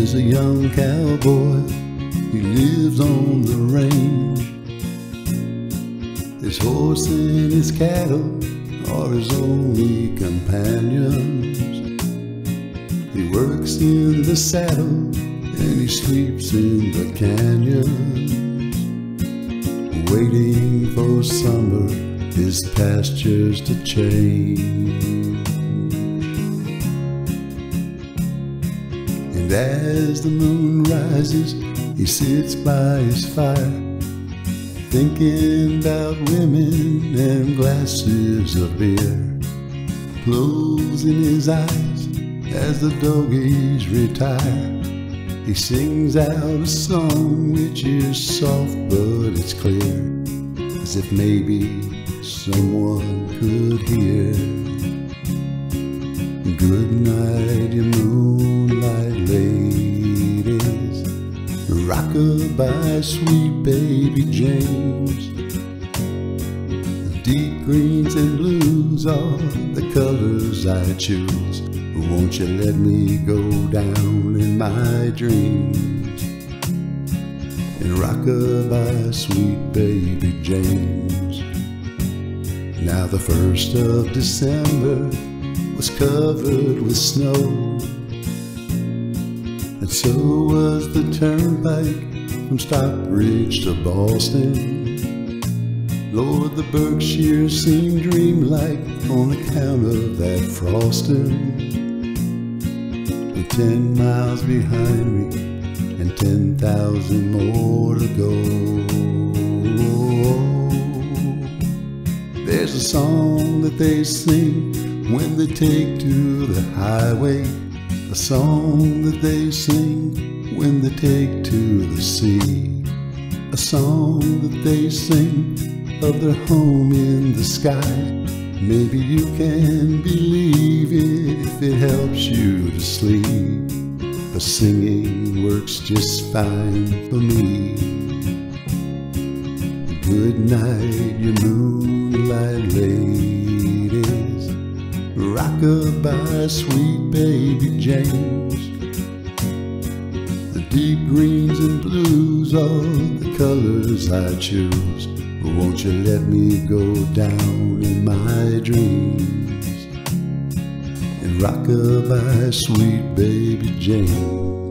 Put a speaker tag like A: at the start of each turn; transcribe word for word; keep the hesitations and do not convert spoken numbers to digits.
A: is a young cowboy. He lives on the range. His horse and his cattle are his only companions. He works in the saddle and he sleeps in the canyons, waiting for summer, his pastures to change. And as the moon rises, he sits by his fire, thinking about women and glasses of beer, closing his eyes as the doggies retire. He sings out a song which is soft but it's clear, as if maybe someone could hear. Good night, you moonlight ladies, rock-a-bye, sweet baby James. The deep greens and blues are the colors I choose. Won't you let me go down in my dreams and rock-a-bye, sweet baby James? Now the first of December was covered with snow, and so was the turnpike from Stockbridge to Boston. Lord, the Berkshires seemed dreamlike on account of that frosting. And ten miles behind me and ten thousand more to go. There's a song that they sing when they take to the highway, a song that they sing when they take to the sea, a song that they sing of their home in the sky. Maybe you can believe it if it helps you to sleep. The singing works just fine for me. Good night, you moonlight ladies, rock-a-bye, sweet baby James. The deep greens and blues are the colors I choose. Won't you let me go down in my dreams and rock-a-bye, sweet baby James?